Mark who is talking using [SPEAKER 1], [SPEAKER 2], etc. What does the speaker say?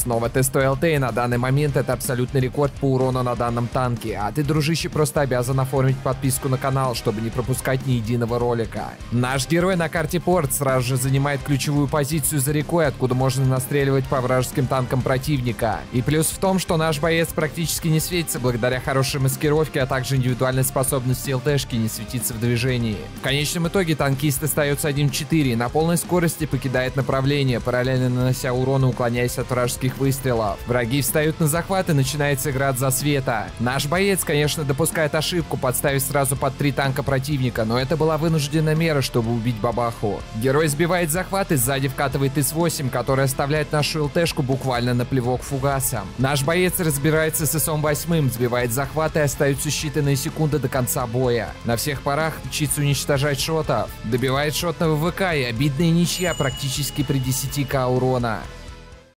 [SPEAKER 1] Снова тестую ЛТ, и на данный момент это абсолютный рекорд по урону на данном танке. А ты, дружище, просто обязан оформить подписку на канал, чтобы не пропускать ни единого ролика. Наш герой на карте Порт сразу же занимает ключевую позицию за рекой, откуда можно настреливать по вражеским танкам противника. И плюс в том, что наш боец практически не светится благодаря хорошей маскировке, а также индивидуальной способности ЛТшки не светиться в движении. В конечном итоге танкист остается 1-4 и на полной скорости покидает направление, параллельно нанося урон и уклоняясь от вражеских выстрелов. Враги встают на захват и начинается игра от засвета. Наш боец, конечно, допускает ошибку, подставив сразу под 3 танка противника, но это была вынужденная мера, чтобы убить бабаху. Герой сбивает захват и сзади вкатывает ИС-8, который оставляет нашу ЛТшку буквально на плевок фугасом. Наш боец разбирается с ИСом-8, сбивает захват и остаются считанные секунды до конца боя. На всех парах учится уничтожать шотов. Добивает шотного ВК и обидная ничья практически при 10к урона.